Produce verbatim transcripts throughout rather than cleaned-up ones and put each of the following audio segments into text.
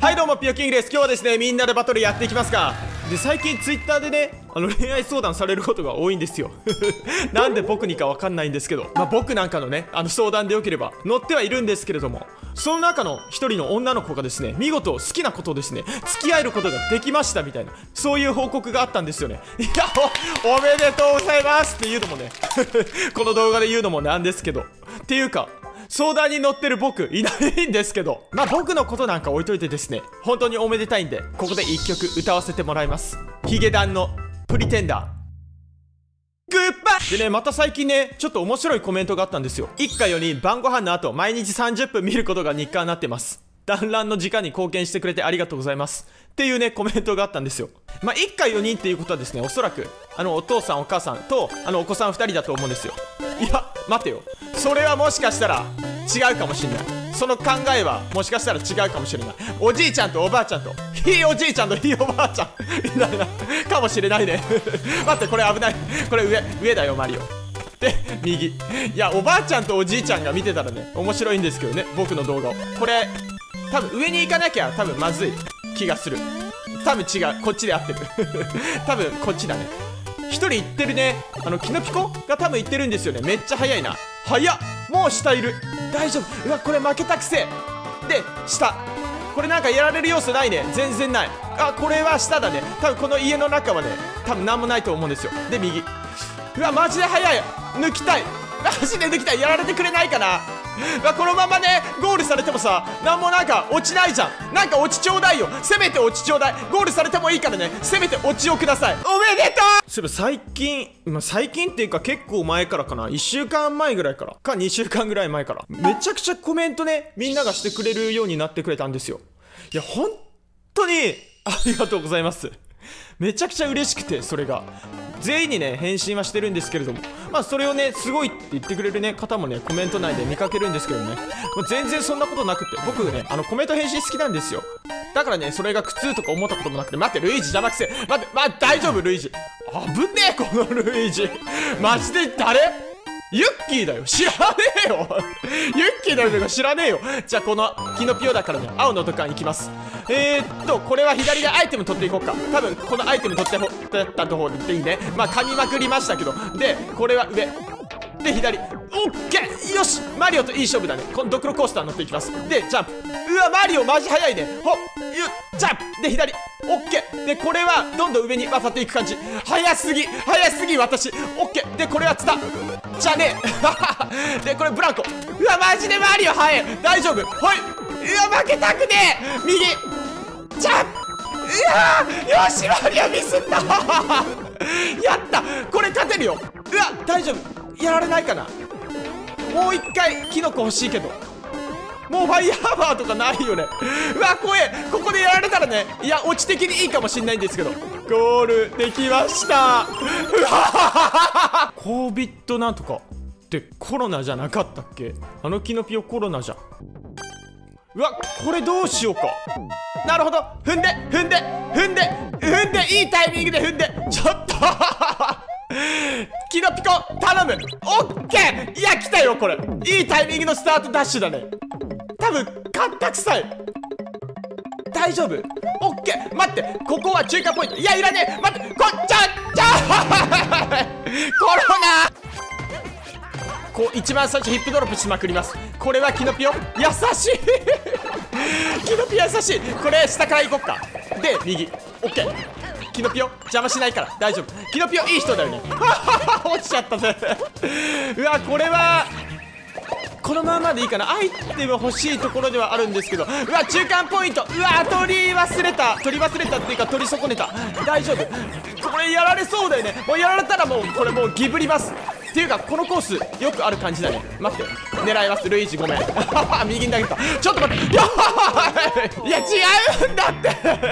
はいどうも、ピヨキングです。今日はですね、みんなでバトルやっていきますか。で、最近ツイッターでね、あの恋愛相談されることが多いんですよ。なんで僕にかわかんないんですけど、まあ僕なんかのね、あの相談でよければ乗ってはいるんですけれども、その中の一人の女の子がですね、見事好きなことをですね、付き合えることができましたみたいな、そういう報告があったんですよね。いや、お、おめでとうございますっていうのもね、この動画で言うのもなんですけど、っていうか、相談に乗ってる僕いないんですけど、まあ僕のことなんか置いといてですね、本当におめでたいんで、ここで一曲歌わせてもらいます。ヒゲダンのプリテンダー。グッバイでね、また最近ね、ちょっと面白いコメントがあったんですよ。一家よにん晩ご飯の後、毎日さんじゅっぷん見ることが日課になってます。団らんの時間に貢献してくれてありがとうございますっていうね、コメントがあったんですよ。まあ一家よにんっていうことはですね、おそらくあのお父さんお母さんとあのお子さんふたりだと思うんですよ。いや待てよ、それはもしかしたら違うかもしれない。その考えはもしかしたら違うかもしれない。おじいちゃんとおばあちゃんとひいおじいちゃんとひいおばあちゃんみたいなかもしれないね。待って、これ危ない。これ上上だよマリオ。で右。いや、おばあちゃんとおじいちゃんが見てたらね、面白いんですけどね、僕の動画を。これ多分上に行かなきゃ多分まずい気がする。多分違う、こっちで合ってる。多分こっちだね。一人行ってるね。あのキノピコが多分行ってるんですよね。めっちゃ速いな。速っ。もう下いる。大丈夫。うわ、これ負けたくせ。で下。これなんかやられる要素ないね。全然ない。あ、これは下だね。多分この家の中はね、多分何もないと思うんですよ。で右。うわ、マジで速い。抜きたい。マジで抜きたい。やられてくれないかな。うわ、このままねゴールされてもさ、なんもなんか落ちないじゃん。なんか落ちちょうだいよ。せめて落ちちょうだい。ゴールされてもいいからね、せめて落ちをください。おめでとう。そういえば最近、まあ、最近っていうか結構前からかな、いっしゅうかんまえぐらいからかにしゅうかんぐらい前からめちゃくちゃコメントね、みんながしてくれるようになってくれたんですよ。いや本当にありがとうございます。めちゃくちゃ嬉しくて、それが全員にね返信はしてるんですけれども、まあそれをねすごいって言ってくれるね方もねコメント内で見かけるんですけどね、もう全然そんなことなくて、僕ねあのコメント返信好きなんですよ。だからねそれが苦痛とか思ったこともなくて。待って、ルイージ邪魔くせ。待って、まあ大丈夫ルイージ。危ねえこのルイージ。マジで誰？ユッキーだよ。知らねえよ。ユッキーだよとか知らねえよ。じゃあこのキノピオだからね、青の土管行きます。えーっとこれは左でアイテム取っていこうか。多分このアイテム取ってほ取ったところでいいね。まあ噛みまくりましたけど、でこれは上で左。オッケー、よし、マリオといい勝負だね。このドクロコースター乗っていきます。でジャンプ。うわマリオマジ速いね。ほっゆジャンプで左。オッケーでこれはどんどん上に渡っていく感じ。速すぎ速すぎ私。オッケーでこれはツタじゃねえ。でこれブランコ。うわマジでマリオ速い。大丈夫。ほい。うわ負けたくねえ。右ジャンプ。うわよしマリオミスった。やった、これ勝てるよ。うわ大丈夫。やられないかな。もう一回キノコ欲しいけど、もうファイヤーバーとかないよね。うわ怖え。ここでやられたらね、いやオチ的にいいかもしんないんですけど、ゴールできました。うわコビッドなんとかってコロナじゃなかったっけ。あのキノピオコロナじゃん。うわこれどうしようか。なるほど、踏んで踏んで踏んで踏んでいいタイミングで踏んで。ちょっとキノピコ頼む。オッケー。いや来たよこれ。いいタイミングのスタートダッシュだね。多分勝ったくさい。大丈夫。オッケー。待って、ここは中華ポイント。いやいらねえ。待って、こっちゃっちゃコロナ。こう一番最初ヒップドロップしまくります。これはキノピオ優しい。キノピオ優しい。これ下から行こっか。で右。オッケー。キノピオ邪魔しないから大丈夫。キノピオいい人だよね。落ちちゃったぜ。うわこれはこのままでいいかな。アイテム欲しいところではあるんですけど、うわ中間ポイント。うわ取り忘れた。取り忘れたっていうか取り損ねた。大丈夫。これやられそうだよね。もうやられたらもうこれもうギブりますっていうか、このコースよくある感じだね。待って、狙います。ルイージごめん。右に投げた。ちょっと待って。いやいや違うんだって。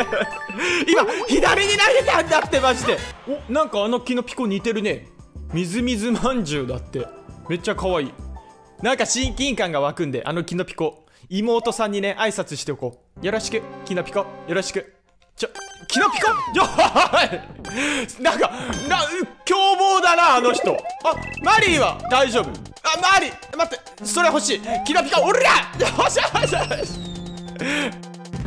今左に投げたんだってマジで。お、なんかあのキノピコ似てるね。みずみずまんじゅうだって。めっちゃ可愛い。なんか親近感が湧くんで、あのキノピコ妹さんにね挨拶しておこう。よろしくキノピコ、よろしく。ちょキノピコよなんかな凶暴だなあの人。あマリーは大丈夫。あマリー待って、それ欲しい。キノピコおらよしよしよし。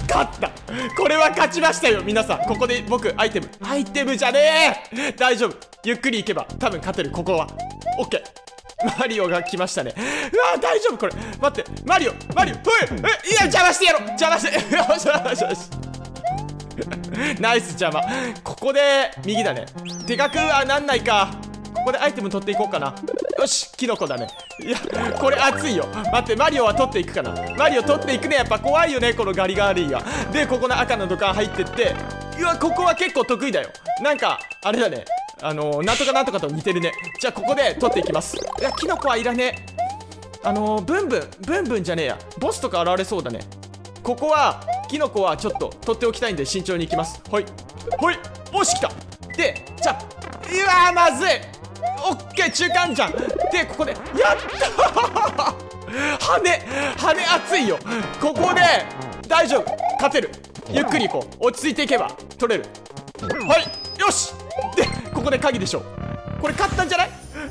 勝った。これは勝ちましたよ皆さん。ここで僕アイテムアイテムじゃねえ。大丈夫、ゆっくり行けば多分勝てる。ここはオッケー。マリオが来ましたね。うわ大丈夫これ。待って、マリオマリオ、ほい、え、いや邪魔してやろう、邪魔してよしよしよしナイス邪魔。ここで右だね。でかくはなんないか。ここでアイテム取っていこうかな。よし、キノコだね。いやこれ熱いよ。待って、マリオは取っていくかな。マリオ取っていくね。やっぱ怖いよねこのガリガーリーが。でここの赤の土管入ってって、うわここは結構得意だよ。なんかあれだね、あのー、なんとかなんとかと似てるね。じゃあここで取っていきます。いやキノコはいらねえ。あのー、ブンブンブンブンじゃねえや、ボスとか現れそうだね。ここはキノコはちょっと取っておきたいんで慎重にいきます。ほいほい、おし来た。でじゃあ、うわーまずい。オッケー、中間じゃん。でここでやった羽羽熱いよ。ここで大丈夫、勝てる。ゆっくり行こう。落ち着いていけば取れる。はいよし。でここで鍵でしょ。これ勝ったんじゃない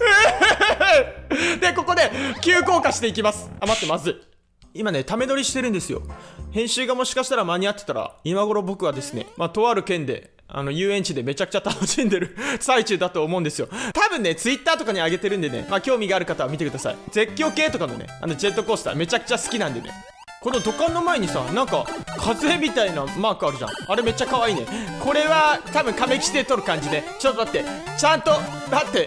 でここで急降下していきます。あ待って、まずい。今ねため撮りしてるんですよ。編集がもしかしたら間に合ってたら今頃僕はですね、まあとある県であの遊園地でめちゃくちゃ楽しんでる最中だと思うんですよ。多分ねツイッターとかに上げてるんでね、まあ興味がある方は見てください。絶叫系とかのね、あのジェットコースターめちゃくちゃ好きなんでね。この土管の前にさ、なんか風みたいなマークあるじゃん。あれめっちゃ可愛いね。これは多分亀吉で撮る感じで。ちょっと待って、ちゃんと待って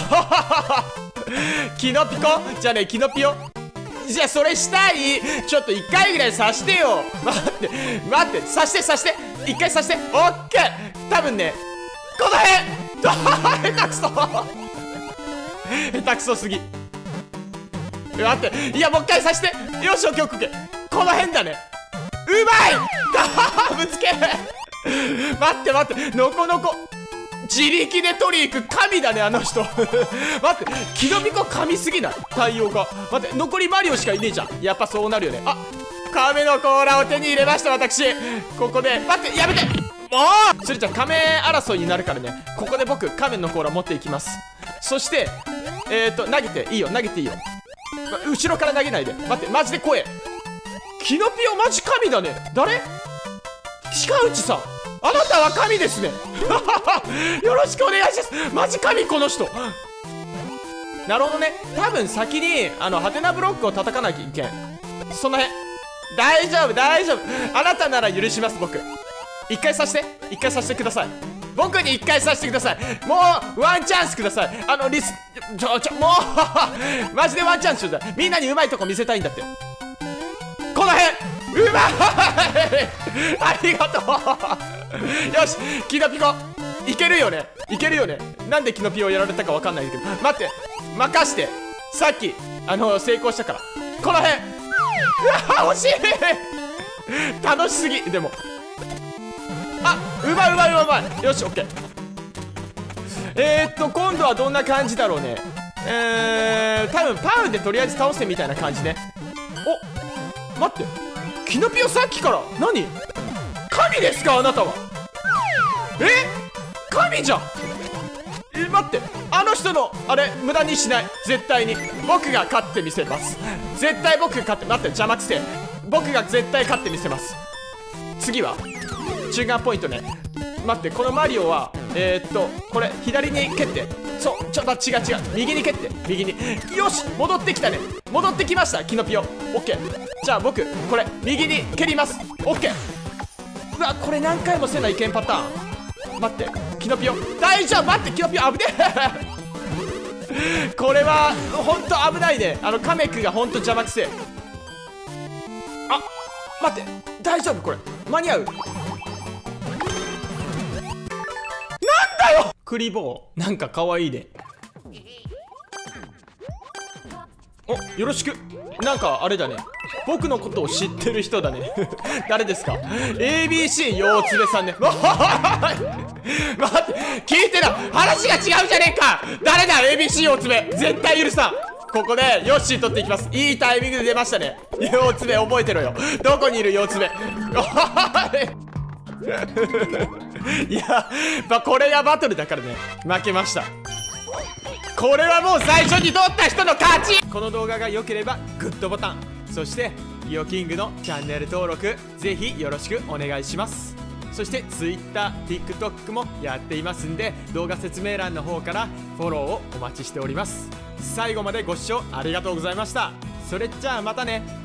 キノピコじゃあね、キノピオじゃあそれしたい。ちょっと一回ぐらいさしてよ。待って待って、さしてさして一回さして。オッケー。多分ねこの辺下手くそ下手くそすぎ。待って、いやもう一回さして。よしオッケーオッケー。この辺だね。うまいぶつけ待って待って、のこのこ自力で取り行く神だねあの人待って、キノピコ神すぎない対応が。待って、残りマリオしかいねえじゃん。やっぱそうなるよね。あ、亀の甲羅を手に入れました私。ここで待って、やめてもう。それじゃ亀争いになるからね。ここで僕亀の甲羅持っていきます。そしてえーと投げていいよ、投げていいよ。後ろから投げないで。待って、マジで怖え。キノピオマジ神だね。誰？近内さん、あなたは神ですねよろしくお願いします。マジ神この人。なるほどね。多分先にあのハテナブロックを叩かなきゃいけん。その辺大丈夫大丈夫。あなたなら許します僕。一回さして、一回さしてください。僕に一回させてください。もうワンチャンスください。あのリスちょちょもうマジでワンチャンスください。みんなにうまいとこ見せたいんだって。この辺うまいありがとうよし、キノピコいけるよね、いけるよね。なんでキノピオをやられたかわかんないけど、待って任して。さっきあの成功したから。この辺うわ惜しい楽しすぎ。でもあ、うまいうまいうまいうまい。よしオッケー。えー、っと今度はどんな感じだろうね。えー、多分パウンでとりあえず倒せみたいな感じね。お、待って、キノピオさっきから何神ですかあなたは。え、神じゃん。え、待って、あの人のあれ無駄にしない。絶対に僕が勝ってみせます。絶対僕が勝って。待って、邪魔くせえ。僕が絶対勝ってみせます。次は中間ポイントね。待って、このマリオはえー、っとこれ左に蹴って、そう、ちょっと違う違う、右に蹴って、右に。よし、戻ってきたね。戻ってきましたキノピオ。オッケー。じゃあ僕これ右に蹴ります。オッケー。うわ、これ何回もせないけんパターン。待って、キノピオ大丈夫。待って、キノピオ危ねえこれはほんと危ないね。あのカメクがほんと邪魔くせえ。あ、待って、大丈夫これ間に合う。クリボーなんかかわいいね。お、よろしく。なんかあれだね、僕のことを知ってる人だね誰ですか？ エービーシー 腰つべさんね。待って、聞いてな、話が違うじゃねえか。誰だ エービーシー 腰つべ。絶対許さん。ここでヨッシー取っていきます。いいタイミングで出ましたね。腰つべ覚えてろよ。どこにいる腰つべいや、まあ、これがバトルだからね、負けました。これはもう最初に取った人の勝ち。この動画が良ければグッドボタン、そしてイオキングのチャンネル登録ぜひよろしくお願いします。そして Twitter、TikTok もやっていますんで、動画説明欄の方からフォローをお待ちしております。最後までご視聴ありがとうございました。それじゃあまたね。